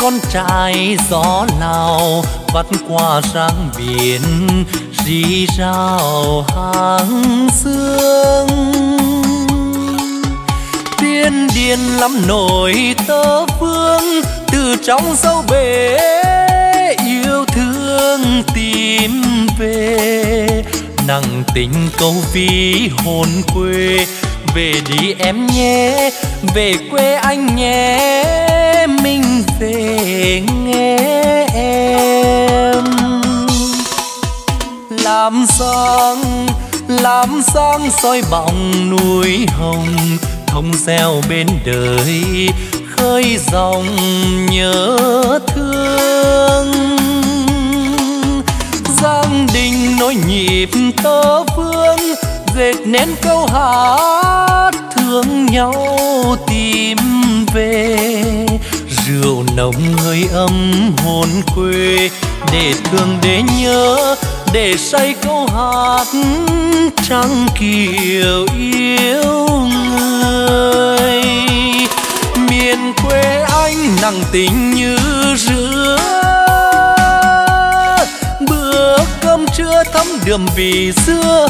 con trai gió Lào vắt qua sang biển rì rào hàng sương. Tiên điên lắm nổi tơ vương từ trong sâu bể yêu thương tìm về. Nặng tình câu ví hồn quê về đi em nhé, về quê anh nhé, mình về nghe em. Làm sáng soi bóng núi hồng, thông reo bên đời khơi dòng nhớ thương. Giang đình nối nhịp tơ vương dệt nên câu hát thương nhau tìm về. Rượu nồng hơi ấm hồn quê để thương để nhớ, để say câu hát trăng kiều yêu người. Miền quê anh nặng tình như rứa, bữa cơm trưa thấm đượm vì xưa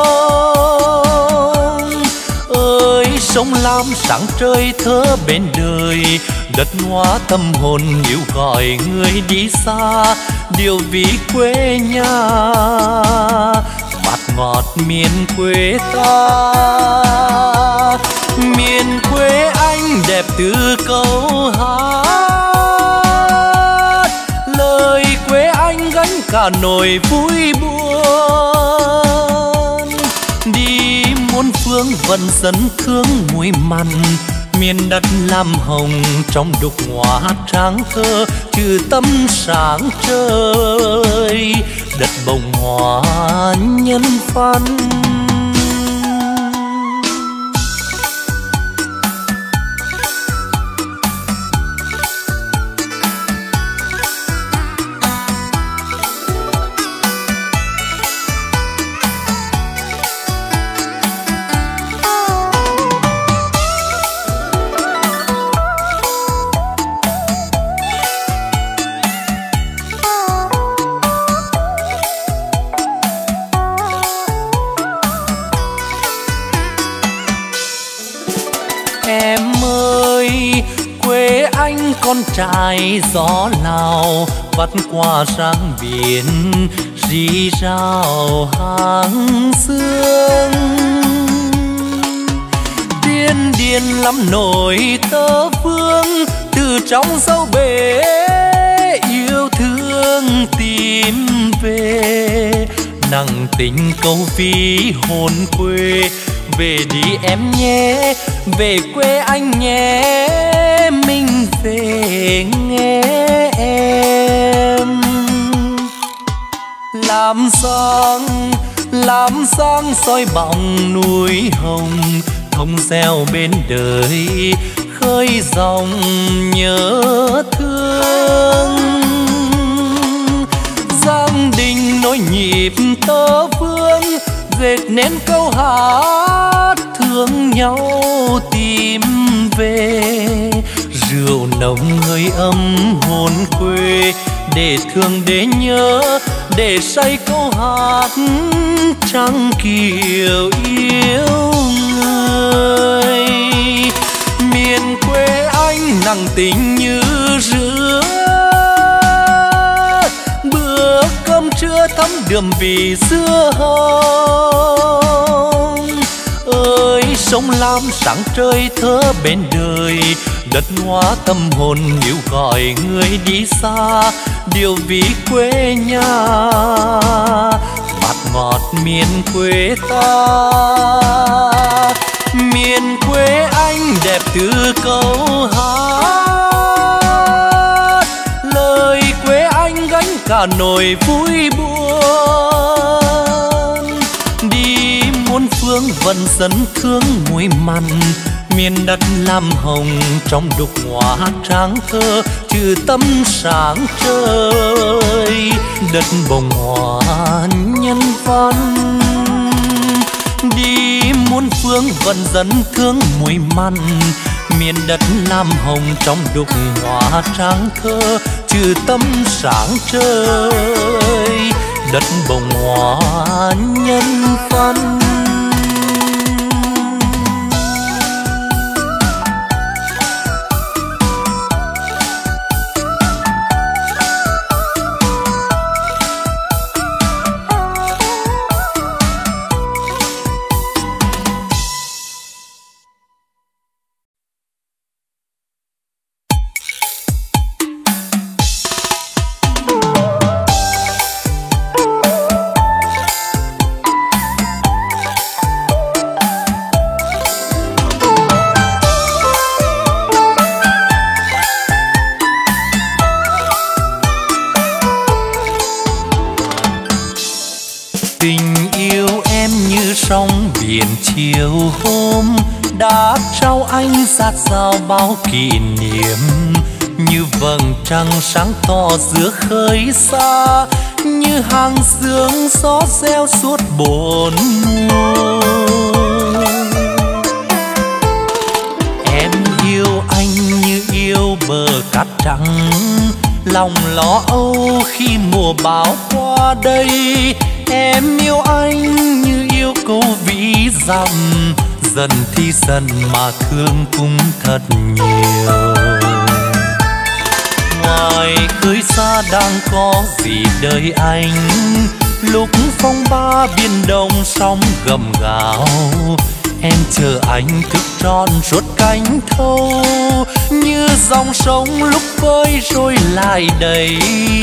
hồng. Ơi sông Lam sáng trời thơ bên đời, đất hoa tâm hồn yêu gọi người đi xa. Điều vì quê nhà bát ngọt miền quê ta. Miền quê anh đẹp từ câu hát, lời quê anh gánh cả nỗi vui buồn. Đi muôn phương vẫn dẫn thương muối mặn, miền đất lam hồng trong đục hoa tráng thơ trừ tâm sáng trời. Đất bồng hoa nhân văn. Con trai gió Lào vắt qua sang biển rì rào hàng sương. Tiên điên lắm nổi tơ vương từ trong sâu bể yêu thương tìm về. Nặng tình câu ví hồn quê về đi em nhé, về quê anh nhé, mình về nghe em. Làm sáng soi bóng núi hồng, thông reo bên đời khơi dòng nhớ thương. Giang đình nối nhịp tơ vương dệt nên câu hát thương nhau tìm về. Rượu nồng hơi ấm hồn quê để thương để nhớ, để say câu hát trăng kiều yêu người. Miền quê anh nặng tình như rứa, bữa cơm trưa thấm đượm vì xưa hồng. Ơi sông Lam sáng trời thơ bên đời, đất hoa tâm hồn yêu gọi người đi xa. Điều vì quê nhà bát ngọt miền quê ta. Miền quê anh đẹp từ câu hát, lời quê anh gánh cả nỗi vui buồn. Đi muôn phương vẫn dẫn thương muối mặn, miền đất lam hồng trong đục hoa tráng thơ trừ tâm sáng trời. Đất bồng hoa nhân văn. Đi muôn phương vẫn dẫn thương muối mặn, miền đất lam hồng trong đục hoa trắng thơ trừ tâm sáng trời đất bồng hoa nhân văn. Sóng biển chiều hôm đã trao anh sát sao bao kỷ niệm, như vầng trăng sáng tỏ giữa khơi xa, như hàng sương gió reo suốt bốn mùa. Em yêu anh như yêu bờ cát trắng, lòng lo âu khi mùa bão qua đây. Em yêu anh như yêu câu vĩ dặm, dần thì dần mà thương cũng thật nhiều. Ngoài khơi xa đang có gì đợi anh, lúc phong ba biển đông sóng gầm gào. Em chờ anh thức trọn suốt cánh thâu, như dòng sông lúc vơi rồi lại đầy.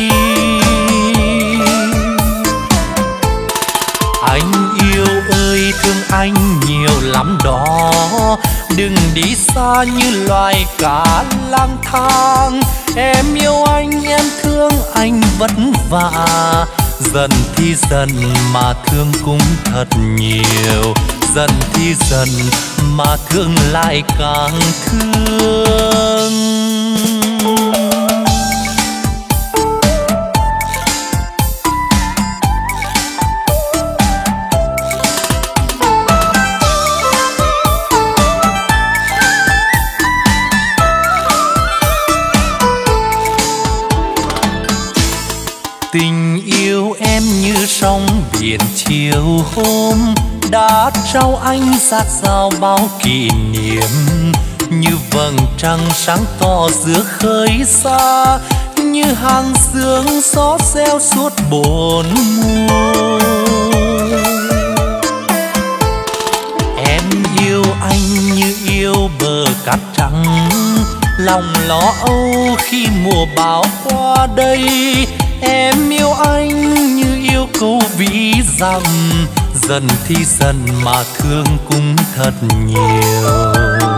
Anh yêu ơi thương anh nhiều lắm đó, đừng đi xa như loài cá lang thang. Em yêu anh em thương anh vất vả, dần thì dần mà thương cũng thật nhiều, dần thì dần mà thương lại càng thương. Tình yêu em như sóng biển chiều hôm đã trao anh sát sao bao kỷ niệm, như vầng trăng sáng tỏ giữa khơi xa, như hàng sương gió reo suốt bốn mùa. Em yêu anh như yêu bờ cát trắng, lòng lo âu khi mùa bão qua đây. Em yêu anh như yêu câu vĩ dặm, dần thì dần mà thương cũng thật nhiều.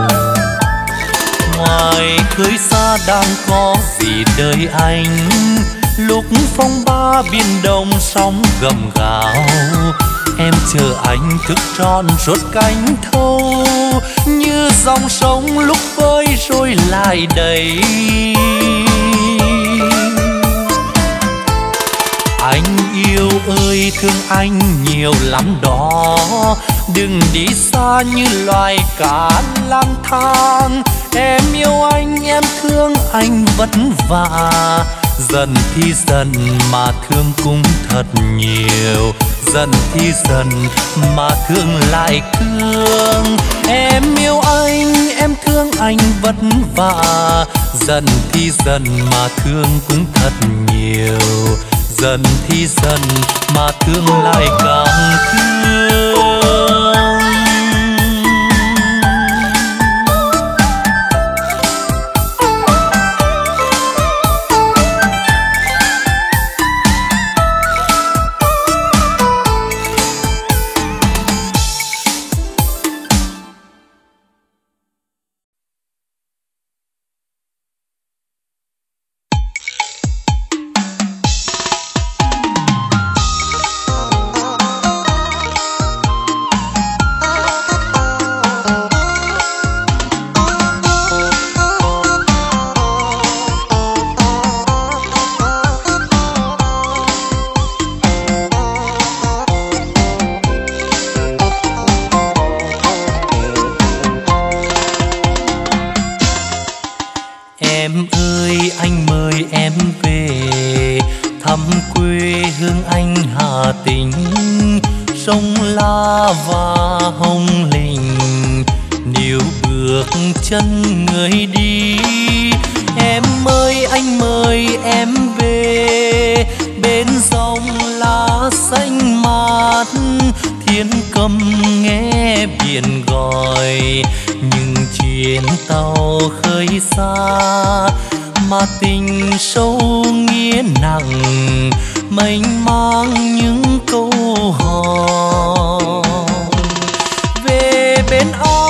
Ngoài khơi xa đang có gì đợi anh, lúc phong ba biển đông sóng gầm gào. Em chờ anh thức trọn suốt cánh thâu, như dòng sông lúc vơi rồi lại đầy. Anh yêu ơi thương anh nhiều lắm đó, đừng đi xa như loài cá lang thang. Em yêu anh em thương anh vất vả, dần thì dần mà thương cũng thật nhiều, dần thì dần mà thương lại thương. Em yêu anh em thương anh vất vả, dần thì dần mà thương cũng thật nhiều, dần thì dần mà thương lại càng thương. Tĩnh, sông La và Hồng Linh. Níu bước chân người đi, em ơi anh mời em về bên dòng lá xanh mát. Thiên cầm nghe biển gọi, những chuyến tàu khơi xa mà tình sâu nghĩa nặng, mênh mang những câu hò. Về bên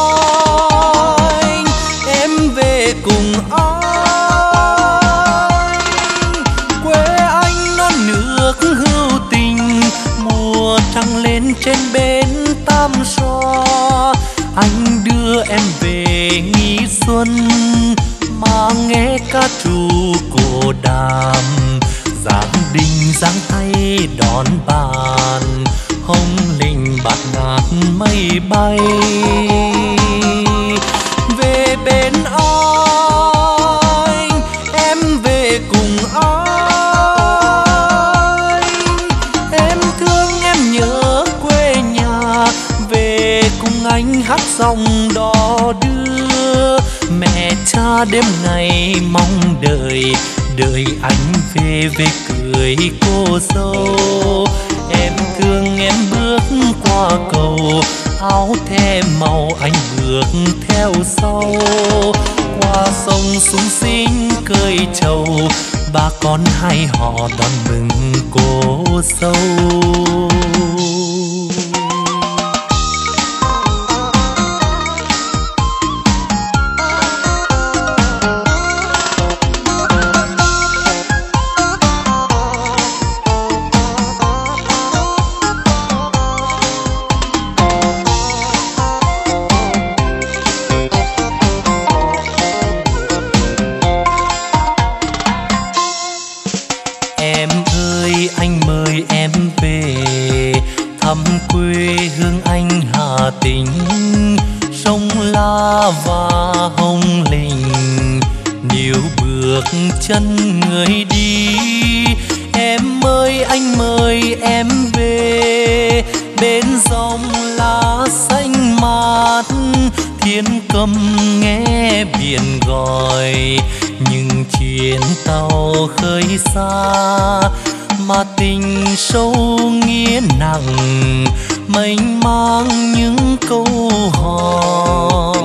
anh, em về cùng anh, quê anh non nước hữu tình. Mùa trăng lên trên bến Tam Xoa, anh đưa em về Nghi Xuân mà nghe ca trù cổ đàm. Giáng đình giáng tay đón bàn, Hồng Linh bạt ngát mây bay. Về bên anh, em về cùng anh, em thương em nhớ quê nhà. Về cùng anh hát dòng đò đưa, mẹ cha đêm ngày mong đợi, đợi anh về về cười cô dâu. Em thương em bước qua cầu, áo the màu anh bước theo sau. Qua sông Súng Xính cơi trầu, bà con hai họ đón mừng cô dâu. Tĩnh, sông La và Hồng Linh. Níu bước chân người đi, em ơi anh mời em về bên dòng lá xanh mát. Thiên cầm nghe biển gọi, những chuyến tàu khơi xa mà tình sâu nghĩa nặng, mênh mang những câu hò.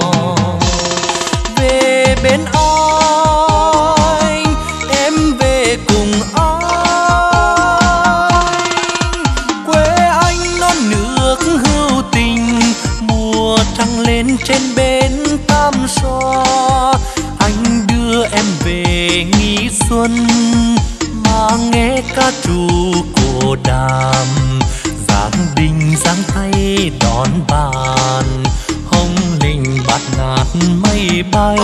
Về bên anh, em về cùng anh, quê anh non nước hữu tình. Mùa trăng lên trên bến Tam Xoa, anh đưa em về Nghi Xuân mà nghe ca trù cổ đàm. Giáng đình giáng tay đón bàn, Hồng Linh bạt ngát mây bay.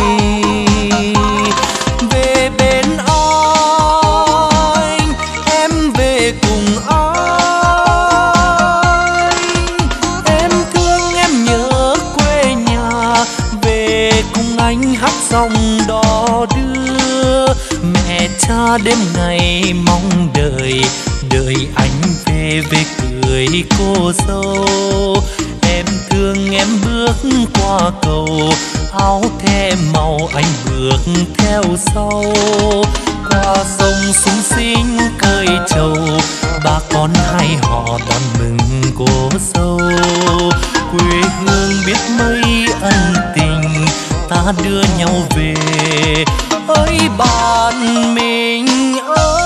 Về bên anh, em về cùng anh, em thương em nhớ quê nhà. Về cùng anh hát dòng đò đưa, mẹ cha đêm ngày mong đợi, đợi anh về về cười cô dâu. Em thương em bước qua cầu, áo the màu anh bước theo sau. Qua sông Súng Xính cơi trầu, bà con hai họ đón mừng cô dâu. Quê hương biết mấy ân tình, ta đưa nhau về ơi bạn mình ơi.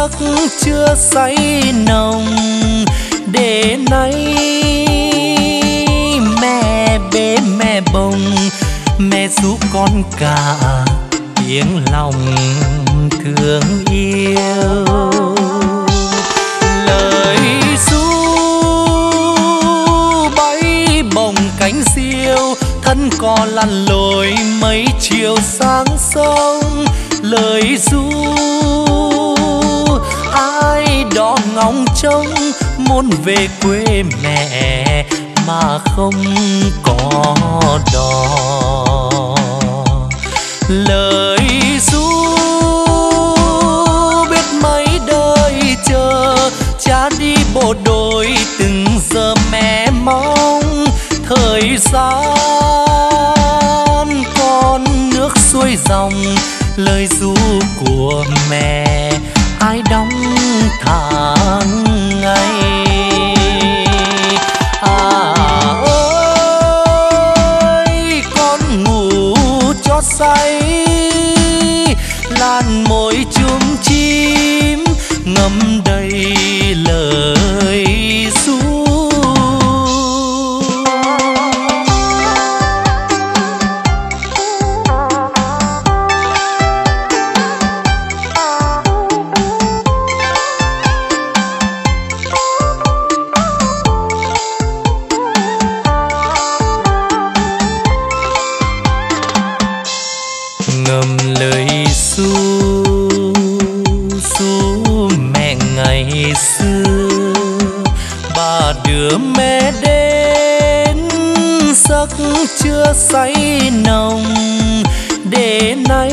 giấc chưa say nồng. Để nay mẹ bế mẹ bồng, mẹ ru con cả tiếng lòng thương yêu. Lời ru bay bồng cánh diêu, thân cò lăn lội mấy chiều sáng sông. Lời ru ai đó ngóng trông, muốn về quê mẹ mà không có đò. Lời ru biết mấy đời chờ, cha đi bộ đội từng giờ mẹ mong. Thời gian con nước xuôi dòng, lời ru của mẹ ai đóng tháng ngày. Ơi con ngủ cho say, làn môi chum chim ngâm đầy lời ru. Đưa mẹ đến giấc chưa say nồng. Để nay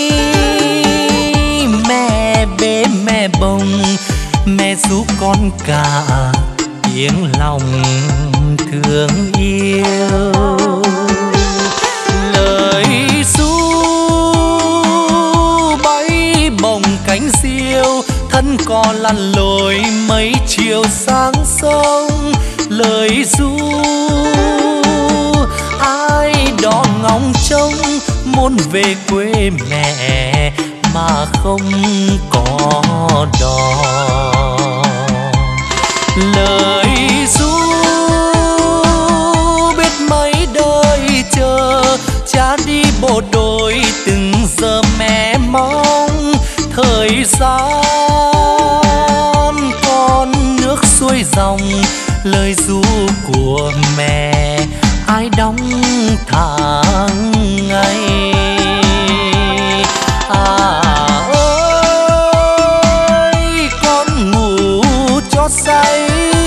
mẹ bế mẹ bồng, mẹ ru con cả tiếng lòng thương yêu. Lời ru bay bồng cánh diêu, thân cò lăn lội mấy chiều sáng sông. Lời ru ai đó ngóng trông, muốn về quê mẹ mà không có đò. Lời ru biết mấy đời chờ, cha đi bộ đội từng giờ mẹ mong. Thời gian con nước xuôi dòng, lời ru của mẹ ai đóng tháng ngày. Ơi con ngủ cho say,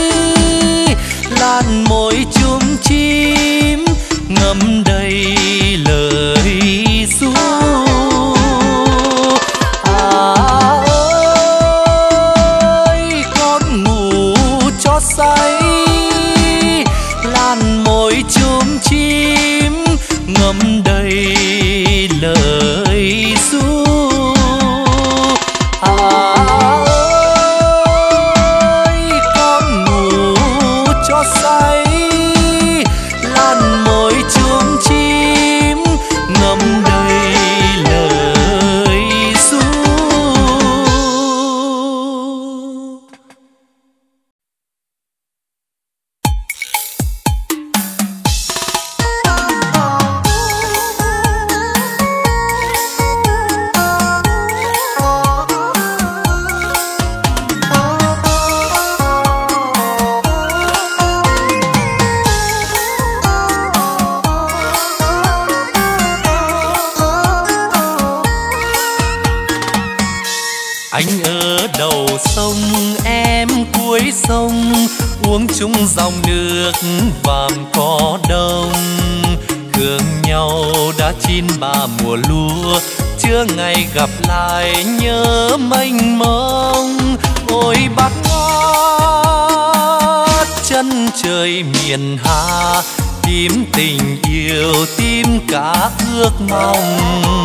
làn môi chum chim ngâm đầy lời ru. Ơi con ngủ cho say, làn môi chum chim ngâm đầy lời ru. Ơi con ngủ cho say, làn môi chum chim ngâm đầy lời ru. Anh ở đầu sông, em cuối sông, uống chung dòng nước vàm cỏ đông. Thương nhau đã chín ba mùa lúa, chưa ngày gặp lại nhớ mênh mông. Ôi bát ngát chân trời miền Hà, tim tình yêu tim cả ước mong.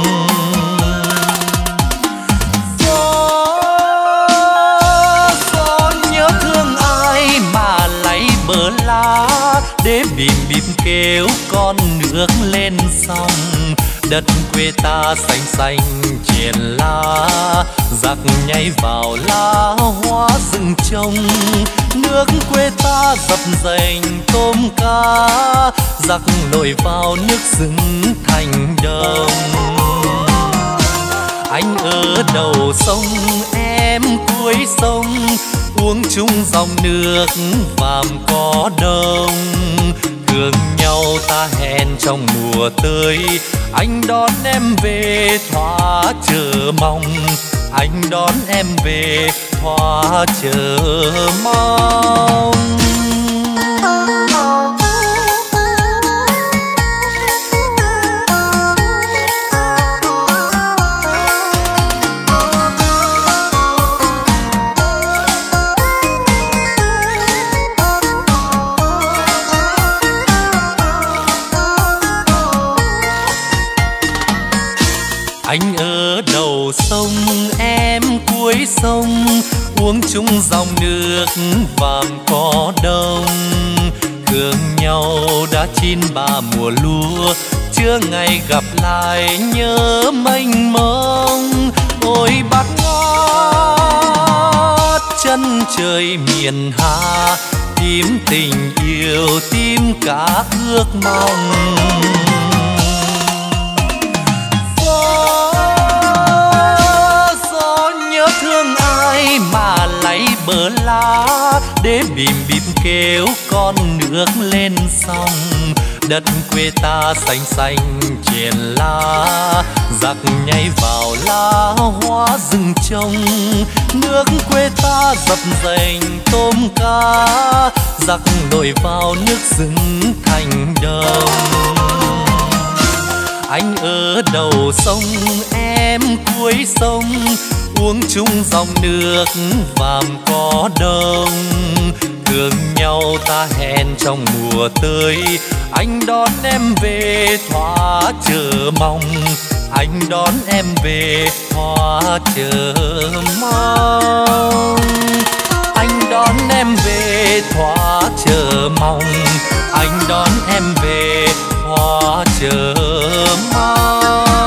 Bờ lá để bìm bìm kêu con nước lên sông. Đất quê ta xanh xanh triền lá, giặc nhảy vào lá hoa rừng trông. Nước quê ta dập dềnh tôm cá, giặc lội vào nước rừng thành đồng. Anh ở đầu sông em cuối sông, uống chung dòng nước vàm có đông. Thương nhau ta hẹn trong mùa tới, anh đón em về thỏa chờ mong. Anh đón em về thỏa chờ mong. Anh ở đầu sông em cuối sông, uống chung dòng nước vàm có đông. Thương nhau đã chín ba mùa lúa, chưa ngày gặp lại nhớ mênh mông. Ôi bát ngát chân trời miền Hà, tim tình yêu tim cả ước mong. Thương ai mà lấy bờ lá, để bìm bìm kêu con nước lên sông. Đất quê ta xanh xanh triền lá, giặc nhảy vào lá hoa rừng trông. Nước quê ta dập dềnh tôm cá, giặc lội vào nước rừng thành đồng. Anh ở đầu sông em cuối sông, uống chung dòng nước vàm có đông. Thương nhau ta hẹn trong mùa tới, anh đón em về thỏa chờ mong. Anh đón em về thỏa chờ mong. Anh đón em về thỏa chờ mong. Anh đón em về thỏa chờ mong.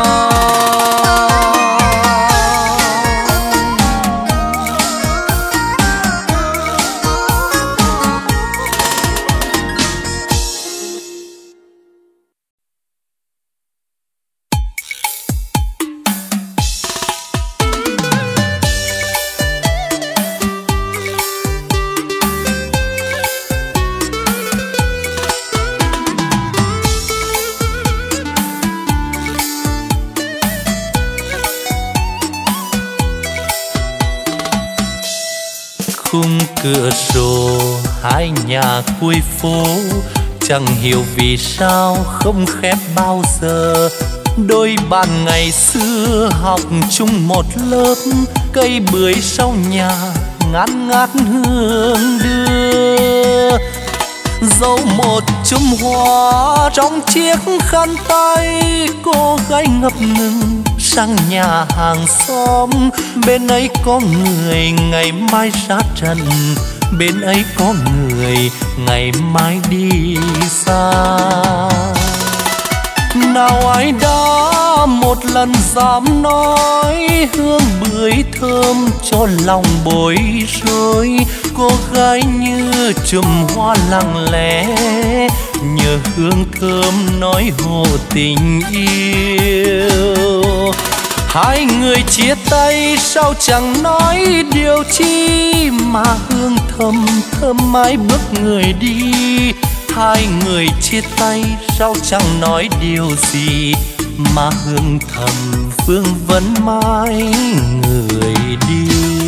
Khung cửa sổ hai nhà cuối phố, chẳng hiểu vì sao không khép bao giờ. Đôi bạn ngày xưa học chung một lớp, cây bưởi sau nhà ngát ngát hương đưa. Dấu một chùm hoa trong chiếc khăn tay, cô gái ngập ngừng sang nhà hàng xóm. Bên ấy có người ngày mai ra trận, bên ấy có người ngày mai đi xa. Nào ai đã một lần dám nói hương bưởi thơm cho lòng bối rối. Cô gái như chùm hoa lặng lẽ, nhờ hương thơm nói hồ tình yêu. Hai người chia tay sao chẳng nói điều chi, mà hương thơm thơm mãi bước người đi. Hai người chia tay sao chẳng nói điều gì, mà hương thầm phương vẫn mãi người đi.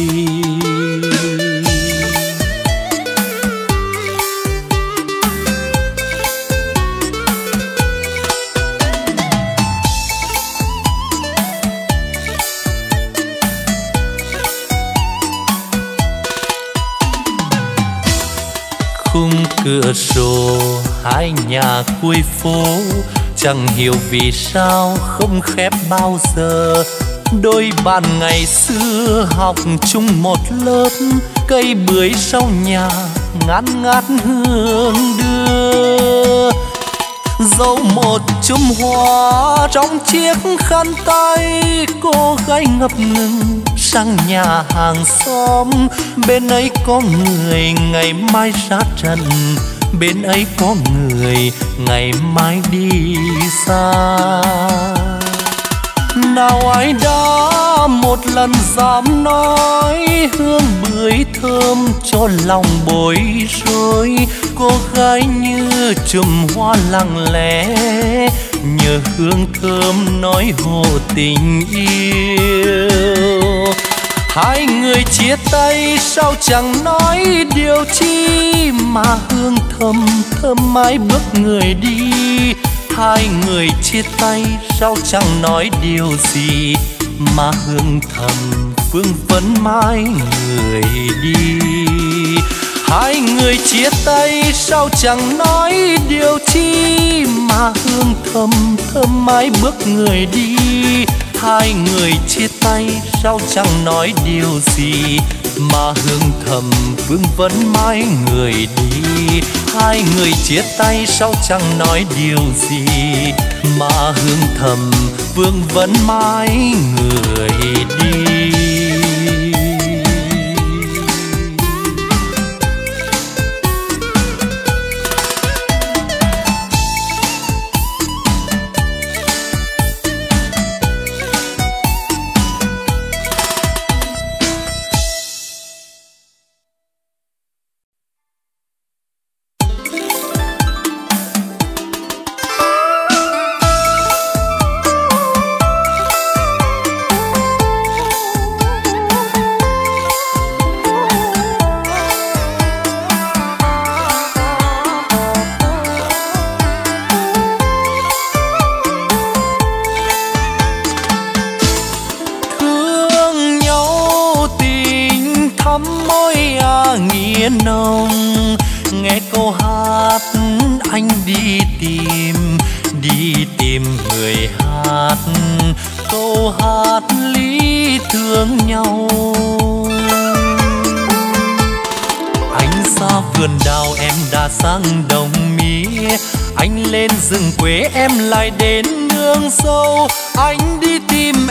Khung cửa sổ hai nhà cuối phố, chẳng hiểu vì sao không khép bao giờ. Đôi bạn ngày xưa học chung một lớp, cây bưởi sau nhà ngát ngát hương đưa. dấu một chùm hoa trong chiếc khăn tay. Cô gái ngập ngừng sang nhà hàng xóm, bên ấy có người ngày mai ra trận, bên ấy có người ngày mai đi xa. Nào ai đã một lần dám nói hương bưởi thơm cho lòng bối rối. Cô gái như chùm hoa lặng lẽ nhờ hương thơm nói hồ tình yêu. Hai người chia tay sao chẳng nói điều chi, mà hương thơm thơm mãi bước người đi. Hai người chia tay sao chẳng nói điều gì, mà hương thầm vương vấn mãi người đi. Hai người chia tay sao chẳng nói điều chi, mà hương thầm thơm mãi bước người đi. Hai người chia tay sao chẳng nói điều gì, mà hương thầm vương vấn mãi người đi. Hai người chia tay sao chẳng nói điều gì, mà hương thầm vương vấn mãi người đi. Nồng nghe câu hát anh đi tìm người hát câu hát lý thương nhau. Anh xa vườn đào em đã sang đồng mía, anh lên rừng quê em lại đến nương sâu. Anh đi tìm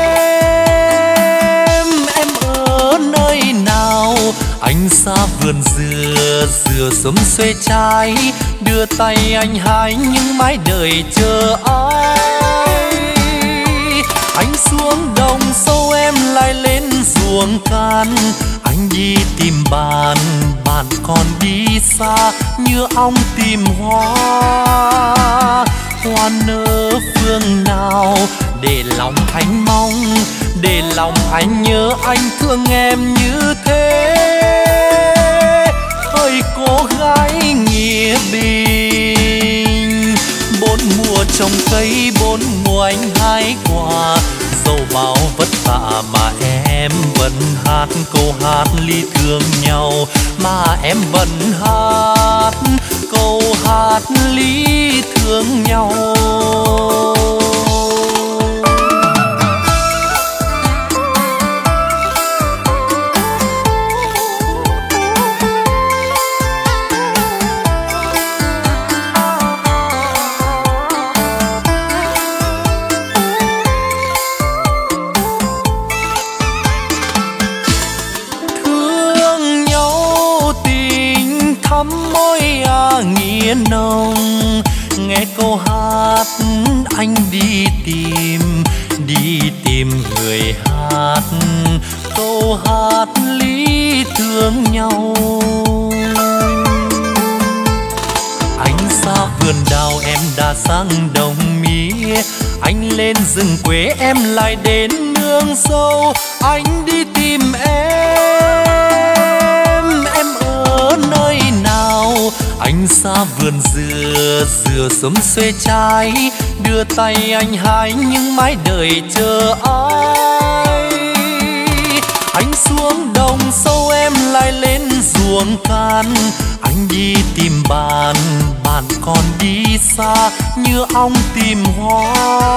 em ở nơi nào? Anh xa vườn dừa sớm xuê trái, đưa tay anh hái nhưng mãi đợi chờ ai. Anh xuống đồng sâu em lại lên ruộng can, anh đi tìm bạn còn đi xa như ong tìm hoa. Hoa nở phương nào để lòng anh mong, để lòng anh nhớ anh thương em như thế. Hỡi cô gái nghĩa bình, bốn mùa trồng cây bốn mùa anh hái quả. Dẫu bao vất vả mà em vẫn hát câu hát ly thương nhau, mà em vẫn hát câu hát ly thương nhau. Nghĩa nồng nghe câu hát anh đi tìm người hát câu hát lý thương nhau. Anh xa vườn đào em đã sang đồng mía, anh lên rừng quê em lại đến nương sâu. Anh đi tìm em ở nơi nào? Anh xa vườn dừa sớm xuê trái, đưa tay anh hái nhưng mãi đợi chờ ai. Anh xuống đồng sâu em lại lên ruộng can, anh đi tìm bạn còn đi xa như ong tìm hoa.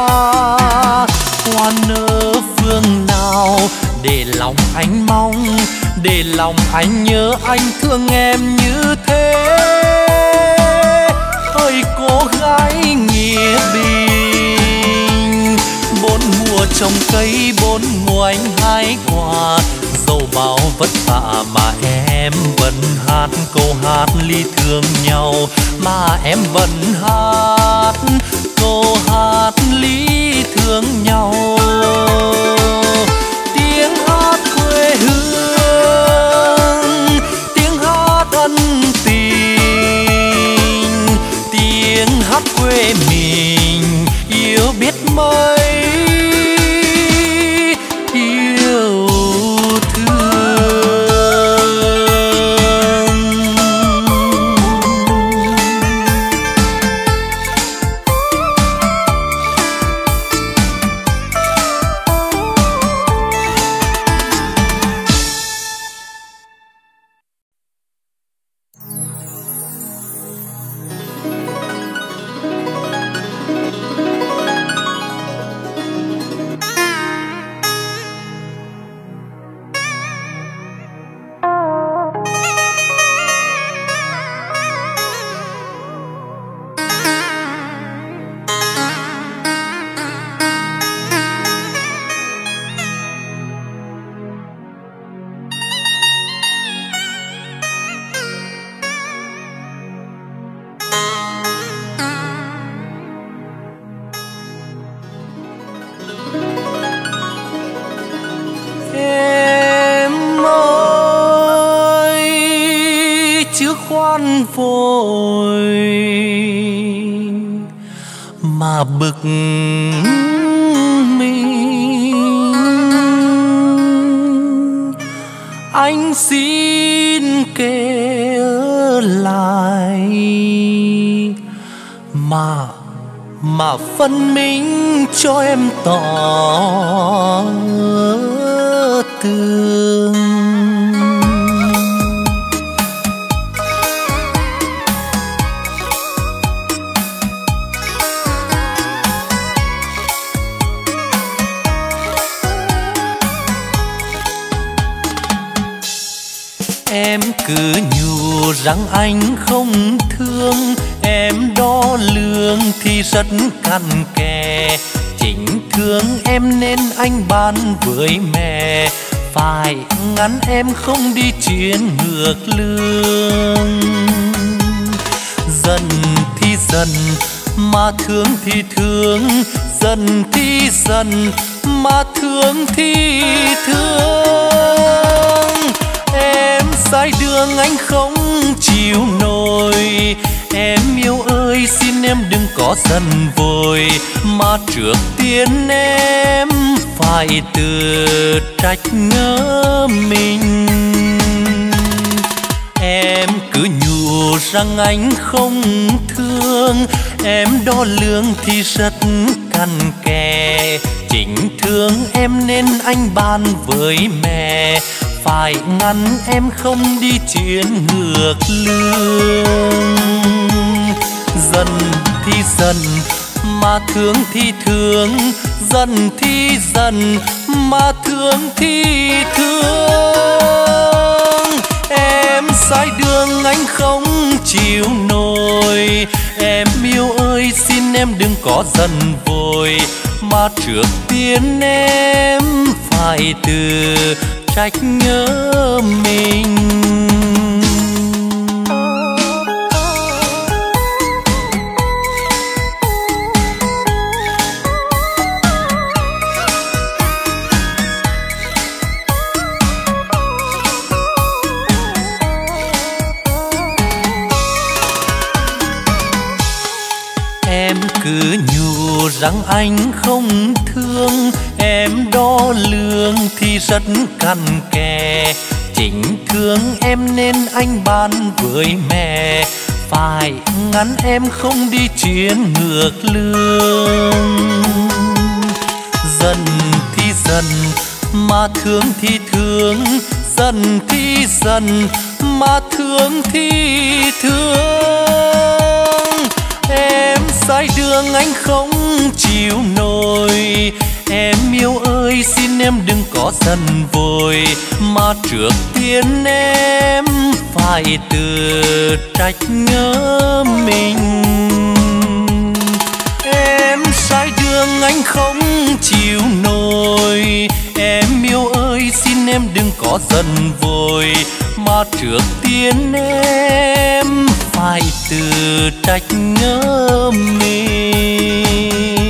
Hoa nở phương nào để lòng anh mong, để lòng anh nhớ anh thương em như thế. ơi cô gái nghĩa bình. Bốn mùa trồng cây, bốn mùa anh hái quả, dẫu bao vất vả mà em vẫn hát câu hát ly thương nhau, mà em vẫn hát câu hát ly thương nhau. Tiếng hát quê hương, tiếng hát ân tình, tiếng hát quê mình yêu biết mấy yêu thương. Vội mà bực mình, anh xin kể lại mà phân minh cho em tỏ tường. Em cứ nhủ rằng anh không thương, em đo lường thì rất cặn kè. Chính thương em nên anh ban với mẹ, phải ngăn em không đi chuyến ngược lương. Giận thì giận mà thương thì thương, giận thì giận mà thương thì thương. Em sai đường anh không chịu nổi, em yêu ơi xin em đừng có giận vội, mà trước tiên em phải tự trách nhớ mình. Em cứ nhủ rằng anh không thương, em đo lường thì rất cặn kè. Chính thương em nên anh ban với mẹ, phải ngăn em không đi chuyến ngược lương. Giận thì giận mà thương thì thương, giận thì giận mà thương thì thương. Em sai đường anh không chịu nổi, em yêu ơi xin em đừng có giận vội, mà trước tiên em phải tự trách nhớ mình. Em cứ nhủ rằng anh không thương, em đo lường thì rất cặn kè. Chính thương em nên anh ban với mẹ, phải ngăn em không đi chuyến ngược lương. Giận thì giận mà thương thì thương, giận thì giận mà thương thì thương. Em sai đường anh không chịu nổi, em yêu ơi xin em đừng có giận vội, mà trước tiên em phải tự trách nhớ mình. nhưng anh không chịu nổi. Em yêu ơi xin em đừng có giận vội, mà trước tiên em phải tự trách nhớ mình.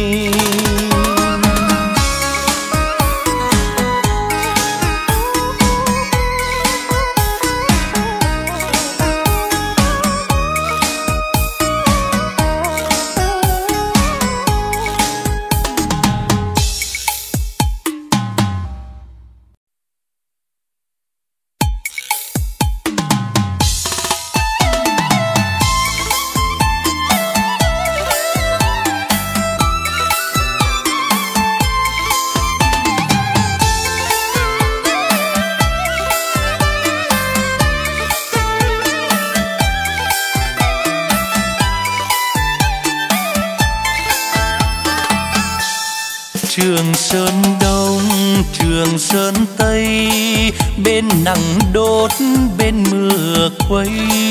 Trường Sơn Đông, Trường Sơn Tây, bên nắng đốt, bên mưa quay.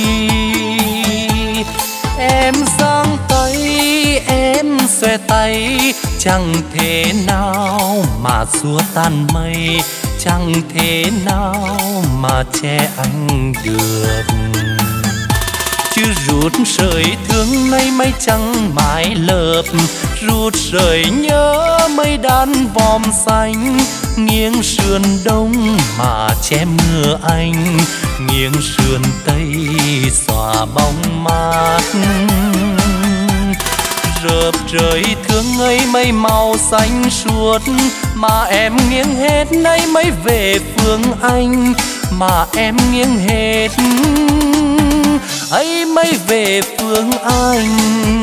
Em giang tay, em xòe tay, chẳng thể nào mà xua tan mây, chẳng thể nào mà che anh được. Chứ rút sợi thương nay mây trắng mãi lợp, rút sợi nhớ mây đan vòm xanh, nghiêng sườn đông mà che mưa anh, nghiêng sườn tây xòa bóng mát. Rợp trời thương ấy mây màu xanh suốt, mà em nghiêng hết nay mây về phương anh, mà em nghiêng hết ấy mây về phương anh.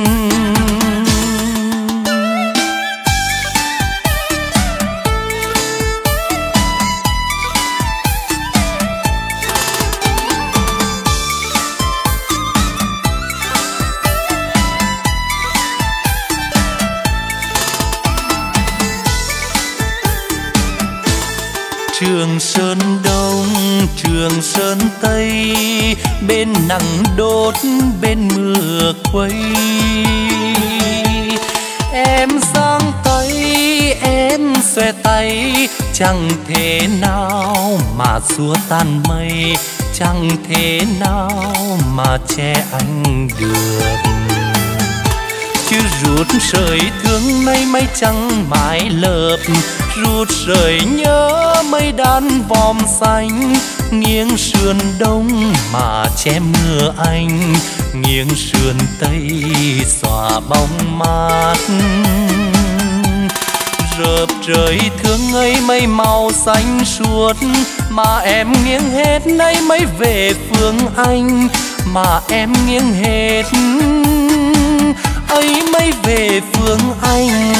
Trường Sơn Đông, Trường Sơn Tây, bên nắng đốt, bên mưa quay. Em giang tay, em xòe tay, chẳng thể nào mà xua tan mây, chẳng thể nào mà che anh được. Chứ rút sợi thương nay mây trắng mãi lợp, rút sợi nhớ mây đan vòm xanh, nghiêng sườn đông mà che mưa anh, nghiêng sườn tây xòa bóng mát. Rợp trời thương ấy mây màu xanh suốt, mà em nghiêng hết nay mây về phương anh, mà em nghiêng hết ấy mây về phương anh.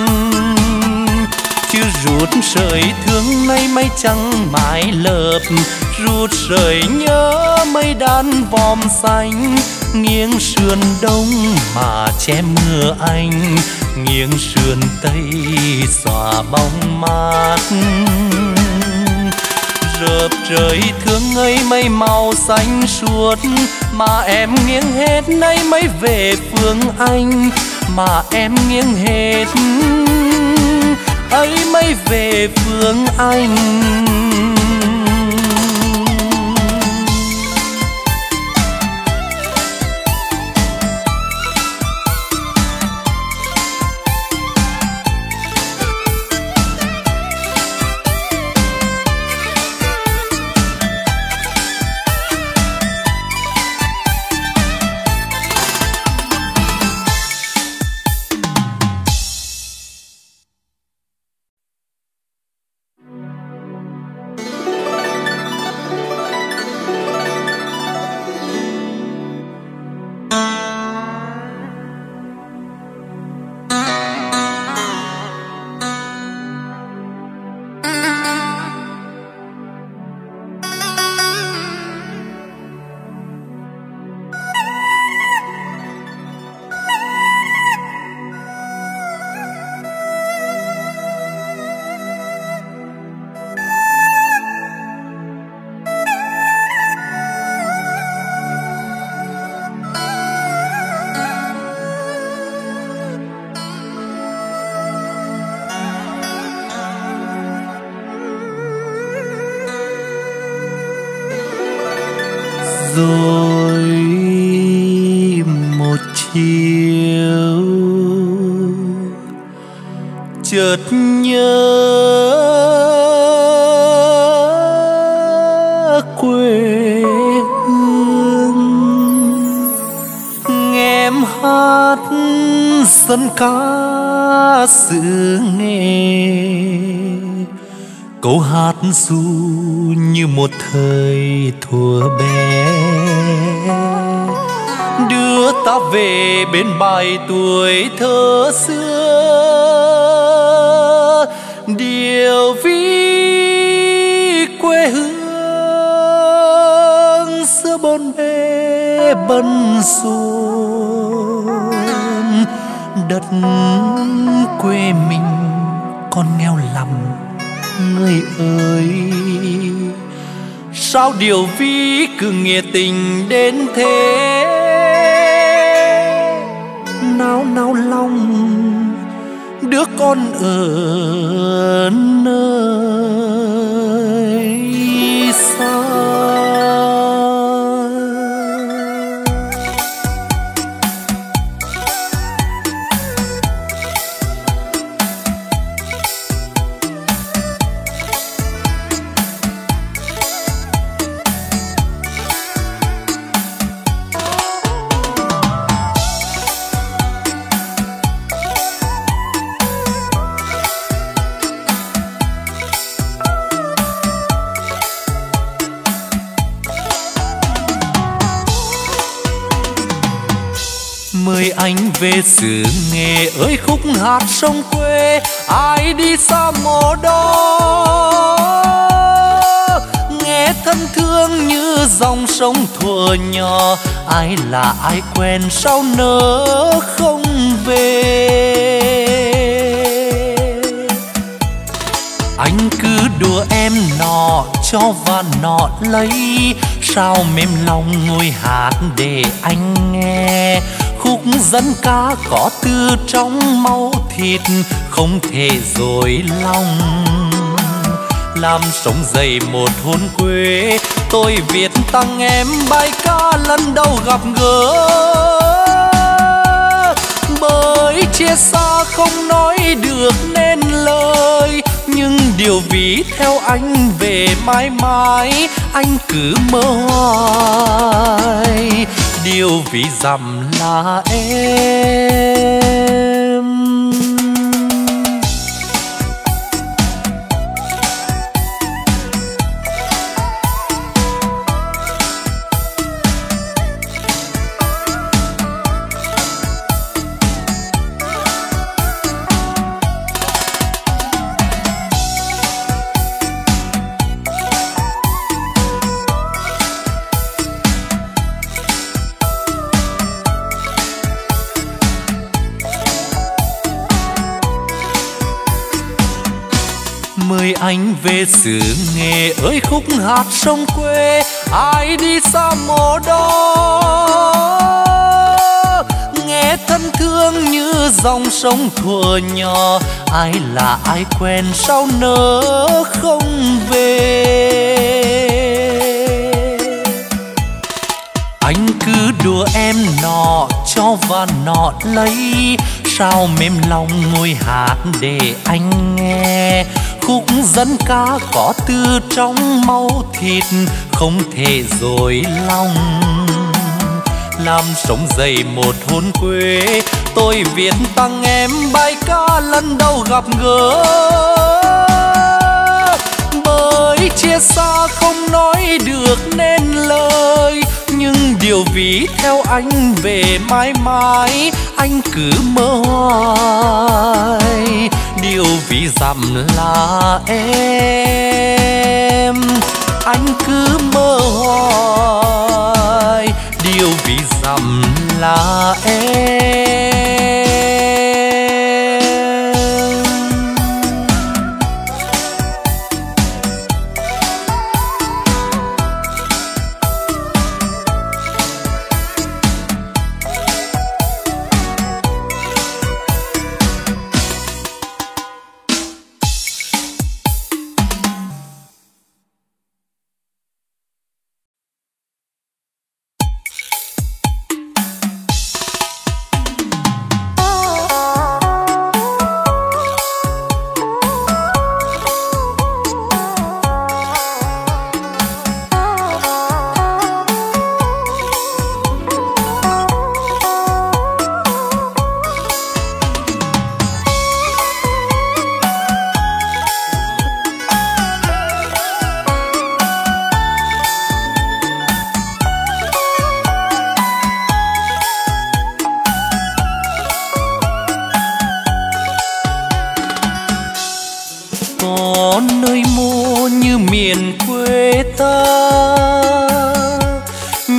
Chứ rút sợi thương nay mây trắng mãi lợp, rút sợi nhớ mây đan vòm xanh, nghiêng sườn đông mà che mưa anh, nghiêng sườn tây xòa bóng mát. Rợp trời thương ấy mây màu xanh suốt, mà em nghiêng hết nay mây về phương anh, mà em nghiêng hết ấy mây về phương anh. rồi một chiều chợt nhớ quê hương, nghe em hát dân ca xứ nghe, câu hát ru như một thời thuở bé, đưa ta về bên bài tuổi thơ xưa, điều ví quê hương xưa bốn bề bần xuân. Đất quê mình còn nghèo lắm người ơi, sao điều ví cứ nghĩa tình đến thế, nao nao lòng đứa con ở nơi xa. Mời anh về xứ Nghệ ơi khúc hát sông quê, ai đi xa mộ đó nghe thân thương như dòng sông thuở nhỏ. Ai là ai quen sao nỡ không về, anh cứ đùa em nọ cho và nọ lấy, sao mềm lòng ngồi hát để anh nghe. Khúc dân ca có từ trong máu thịt, không thể dối lòng làm sống dậy một hồn quê. Tôi viết tặng em bài ca lần đầu gặp gỡ, bởi chia xa không nói được nên lời, nhưng điều ví theo anh về mãi mãi anh cứ mơ hoài. Điều ví dặm là em. Mời anh về xứ Nghệ ơi khúc hát sông quê, ai đi xa mộ đó nghe thân thương như dòng sông thuở nhỏ. Ai là ai quen sao nỡ không về, anh cứ đùa em nọ cho và nọ lấy, sao mềm lòng ngồi hát để anh nghe. Khúc dân ca có từ trong máu thịt, không thể dối lòng làm sống dậy một hồn quê. Tôi viết tặng em bài ca lần đầu gặp gỡ, bởi chia xa không nói được nên lời, nhưng điều ví theo anh về mãi mãi anh cứ mơ hoài. Điều ví dặm là em, anh cứ mơ hoài. Điều ví dặm là em.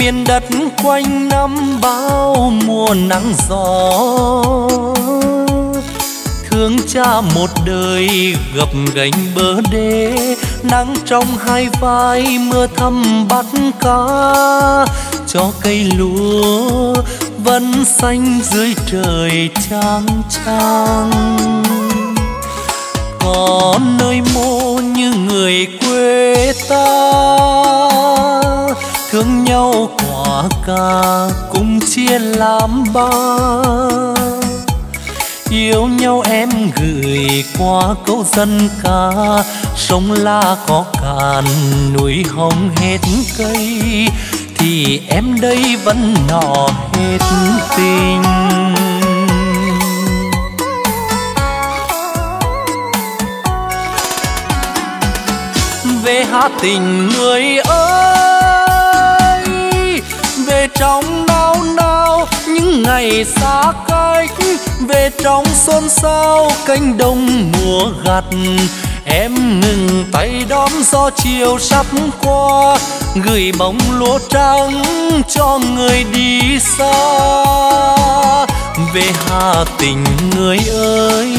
miền đất quanh năm bao mùa nắng gió. Thương cha một đời gập gánh bờ đê, nắng trong hai vai mưa thăm bắt cá, cho cây lúa vẫn xanh dưới trời chang chang. Có nơi mô như người quê ta, thương nhau quả cà cùng chia làm ba. Yêu nhau em gửi qua câu dân ca, sông La có cạn núi hồng hết cây, thì em đây vẫn nọ hết tình. Về Hà Tình người ơi, về trong nao nao những ngày xa cách, về trong xôn xao cánh đồng mùa gặt. Em ngừng tay đón gió chiều sắp qua, gửi bóng lúa trắng cho người đi xa. Về Hà Tình người ơi,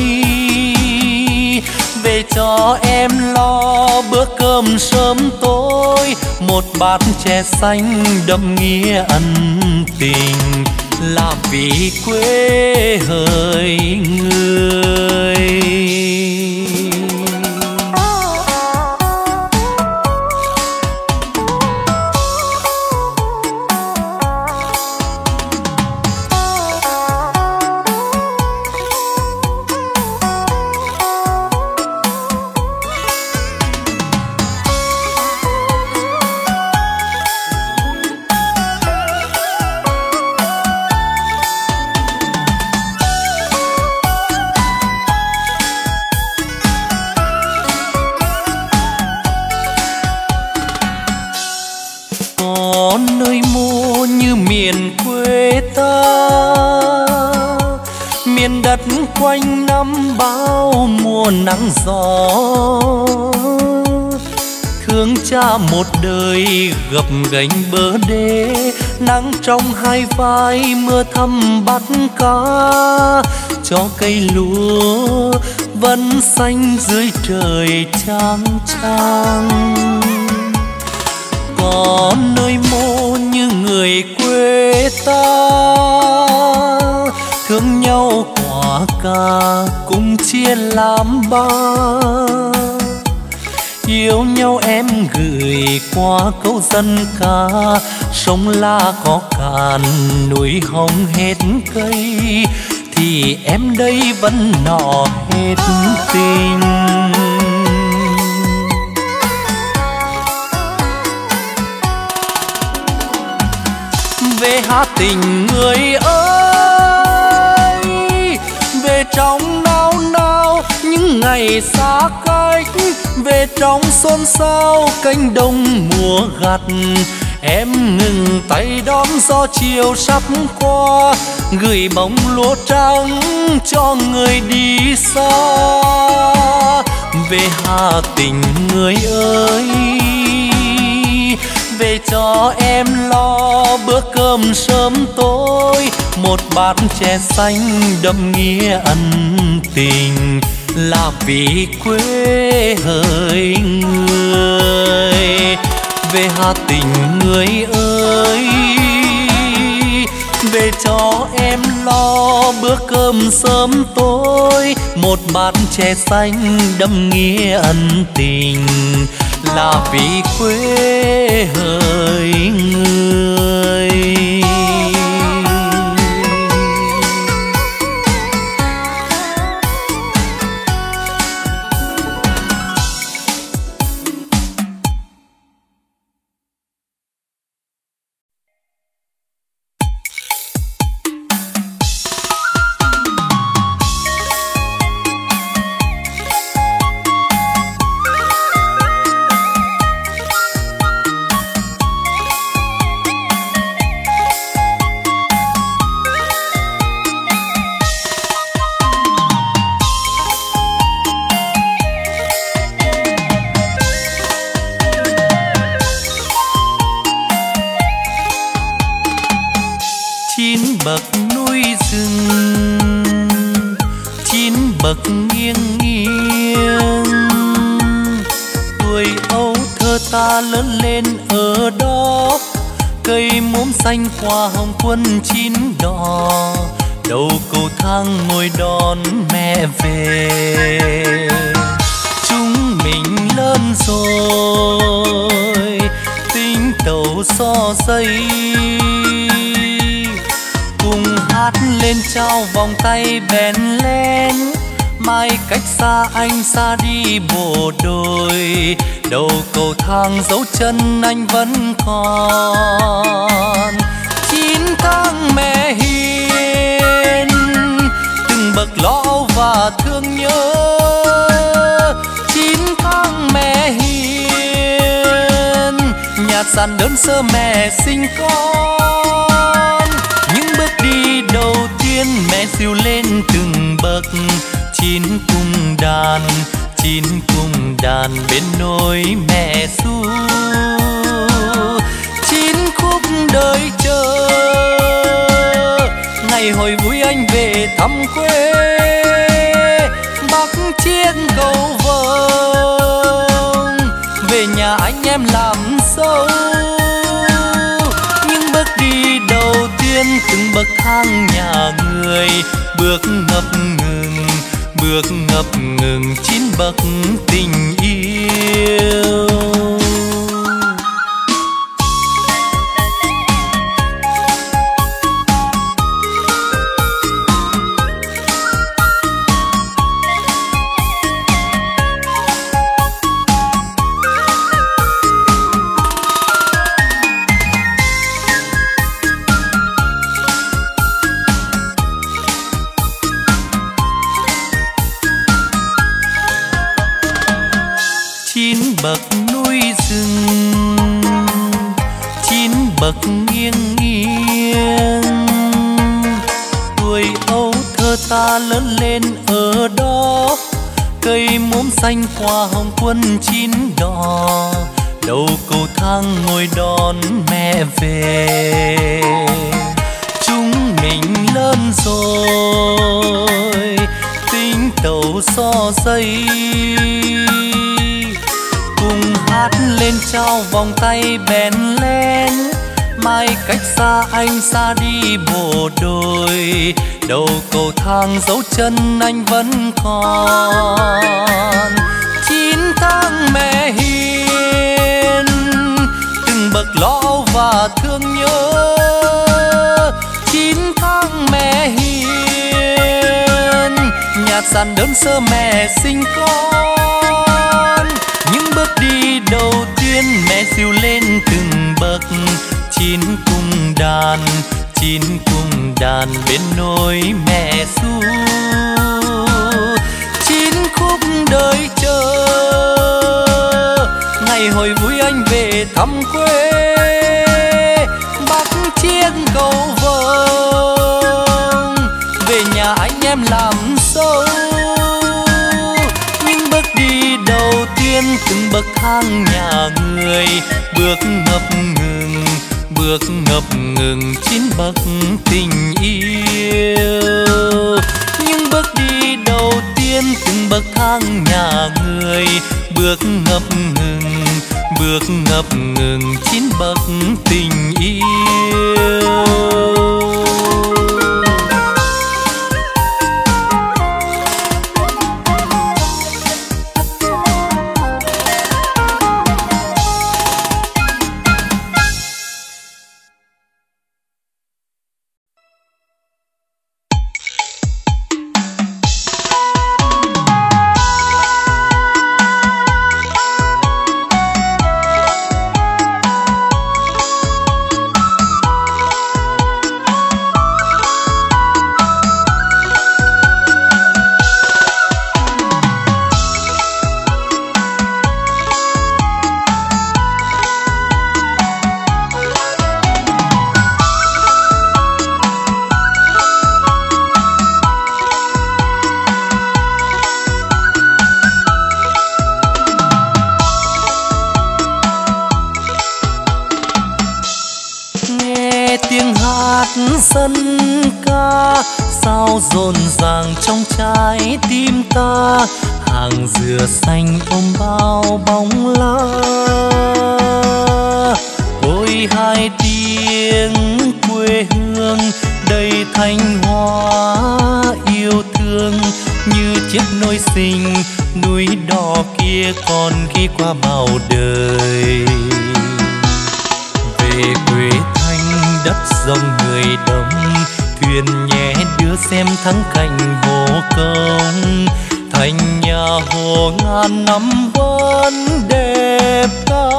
về cho em lo bữa cơm sớm tối, một bát chè xanh đậm nghĩa ân tình, là vì quê hỡi người. Quanh năm bao mùa nắng gió, thương cha một đời gập gánh bờ đê, nắng trong hai vai mưa thăm bắt cá, cho cây lúa vẫn xanh dưới trời chang chang. Có nơi mô như người quê ta, thương nhau quả cà cùng chia làm ba. Yêu nhau em gửi qua câu dân ca, sông La có cạn núi hồng hết cây, thì em đây vẫn nọ hết tình. Về Hà Tình người ơi, về trong nao nao những ngày xa cách, về trong xôn xao cánh đồng mùa gặt. Em ngừng tay đón gió chiều sắp qua, gửi bóng lúa trắng cho người đi xa. Về Hà Tình người ơi, về cho em lo bữa cơm sớm tối, một bát chè xanh đậm nghĩa ân tình, là vì quê hỡi người. Về Hà Tình người ơi, về cho em lo bữa cơm sớm tối, một bát chè xanh đậm nghĩa ân tình, là vì quê hỡi người. bậc nghiêng nghiêng. Tuổi ấu thơ ta lớn lên ở đó, cây muỗng xanh hoa hồng quân chín đỏ, đầu cầu thang ngồi đón mẹ về. Chúng mình lớn rồi, tính tàu so dây, cùng hát lên trao vòng tay bén lén. Mai cách xa anh xa đi bộ đội, đầu cầu thang dấu chân anh vẫn còn. 9 tháng mẹ hiền, từng bậc lo âu và thương nhớ. 9 tháng mẹ hiền, nhạt dàn đơn sơ mẹ sinh con. Những bước đi đầu tiên mẹ dìu lên từng bậc, 9 cung đàn, 9 cung đàn bên nôi mẹ ru. 9 khúc đời chờ, ngày hồi vui anh về thăm quê. Bắc chiếc cầu vồng, về nhà anh em làm dâu. Những bước đi đầu tiên từng bậc thang nhà người, bước ngập ngừng, bước ngập ngừng 9 bậc tình yêu. Bậc núi rừng, 9 bậc nghiêng nghiêng. Tuổi ấu thơ ta lớn lên ở đó, cây muỗng xanh hoa hồng quân chín đỏ, đầu cầu thang ngồi đón mẹ về. Chúng mình lớn rồi, tính tàu so dây, cùng hát lên trao vòng tay bén lén. Mai cách xa anh xa đi bộ đội, đầu cầu thang dấu chân anh vẫn còn. 9 tháng mẹ hiền, từng bậc lo âu và thương nhớ. 9 tháng mẹ hiền, nhạt dàn đơn sơ mẹ sinh con. Những bước đi đầu tiên mẹ dìu lên từng bậc, 9 cung đàn, 9 cung đàn bên nôi mẹ ru. 9 khúc đời chờ, ngày hồi vui anh về thăm quê. Bắc chiếc cầu vồng, về nhà anh em làm dâu. Những bước đi đầu tiên từng bậc thang nhà người, bước ngập ngừng, bước ngập ngừng 9 bậc tình yêu. Những bước đi đầu tiên từng bậc thang nhà người, bước ngập ngừng, bước ngập ngừng 9 bậc tình yêu. sao rộn ràng trong trái tim ta, hàng dừa xanh ôm bao bóng lá. Ôi hai tiếng quê hương đầy thanh hóa yêu thương, như chiếc nôi xinh núi đỏ kia còn ghi qua bao đời. Về quê thanh đất rộng người đông, thuyền nhẹ đưa xem thắng cảnh hồ công. Thành nhà hồ ngàn năm vẫn đẹp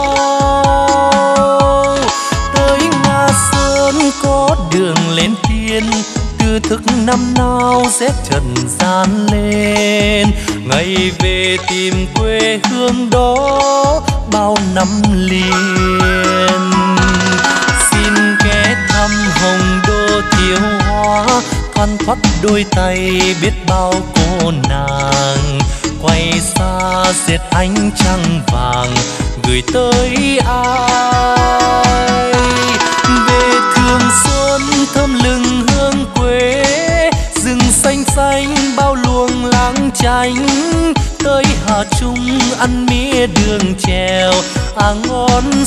cao. Tới Nga Sơn có đường lên thiên, từ thức năm nào rét trần gian lên. Ngày về tìm quê hương đó bao năm liền. Xin ghé thăm Hồng Đô Thiệu Hóa, thoăn thoắt đôi tay biết bao cô nàng. Quay xa dệt ánh trăng vàng gửi tới ai. Về Thường Xuân thơm lừng hương quê, rừng xanh xanh bao luồng láng chánh. Tới Hà Trung ăn mía đường chèo ngon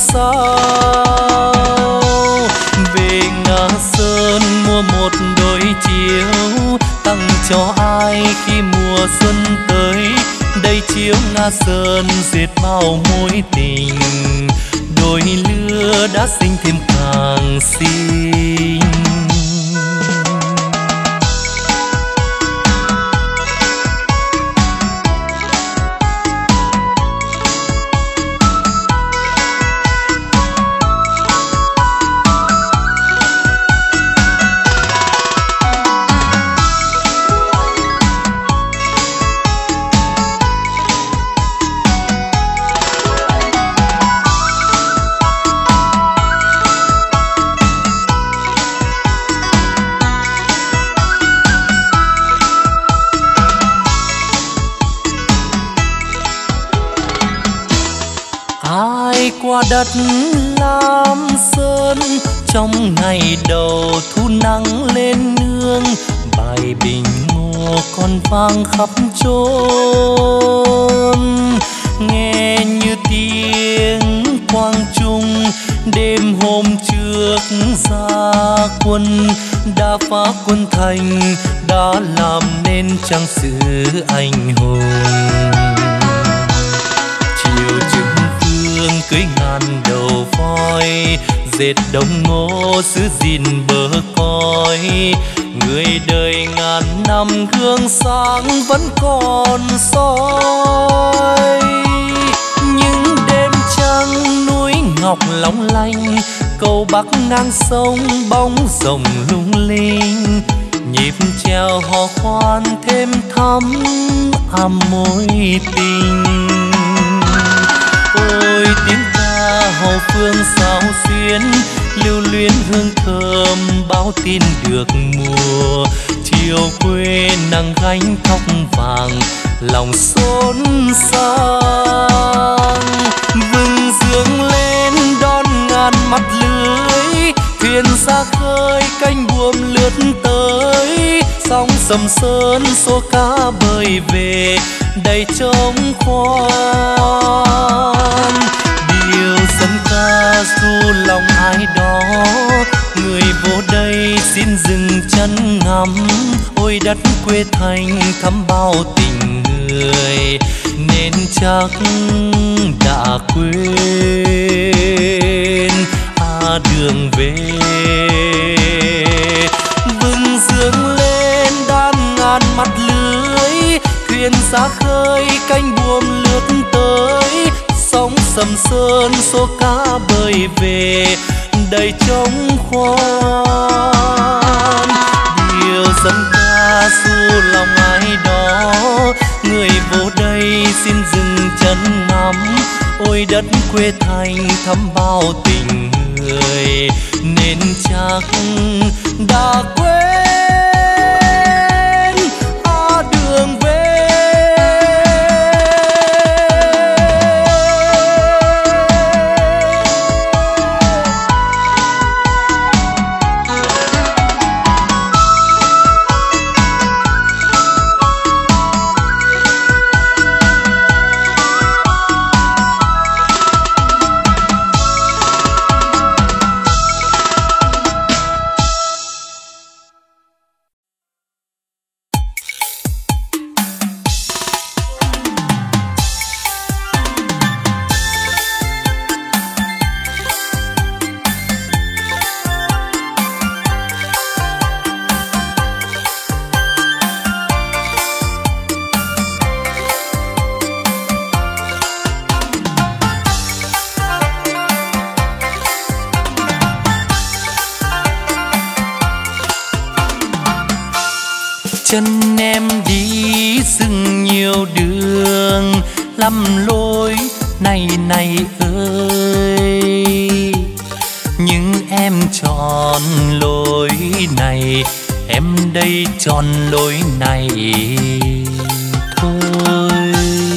sao. Về Nga Sơn mua một đôi chiếu, tặng cho ai khi mùa xuân tới. Đây chiếu Nga Sơn dệt bao mối tình, đôi lứa đã sinh thêm càng xinh. Qua đất Lam Sơn trong ngày đầu thu nắng lên nương, bài bình mùa còn vang khắp chốn. Nghe như tiếng quang trung đêm hôm trước ra quân, đã phá quân thành đã làm nên trang sử anh hùng. Chiều trưng cưới ngàn đầu voi, dệt đồng ngô giữ gìn bờ cõi. Người đời ngàn năm gương sáng vẫn còn soi. Những đêm trăng núi ngọc long lanh, cầu bắc ngang sông bóng rồng lung linh. Nhịp treo hò khoan thêm thắm mối tình. Ôi tiếng ca hò phương sao xuyến, lưu luyến hương thơm báo tin được mùa. Chiều quê nắng gánh tóc vàng lòng xốn sang. Vừng dương lên đón ngàn mắt lưới, thuyền ra khơi cánh buồm lướt tới. Sóng sầm sơn số cá bơi về đầy trống khoan. Điều dân ca du lòng ai đó, người vô đây xin dừng chân ngắm. Ôi đất quê thành thắm bao tình người, nên chắc đã quên đường về. Vừng dương lên đan ngàn mắt lưới, thuyền ra khơi cánh buồm lướt tới. Sóng sầm sơn số cá bơi về đầy trống khoan. Điều dân ca du lòng ai đó, người vô đây xin dừng chân ngắm. Ôi đất quê thành thắm bao tình người, nên chắc đã quên đường về. Chân em đi rừng nhiều đường lầm lối này này ơi, nhưng em chọn lối này, em đây chọn lối này thôi.